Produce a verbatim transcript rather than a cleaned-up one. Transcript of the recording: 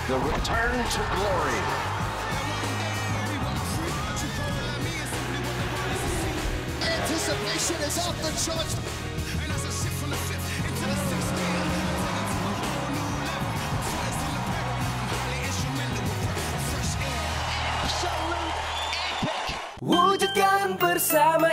The return to glory. Anticipation is off the charts. And as I shift from the fifth into the sixth gear, Wujudkan bersama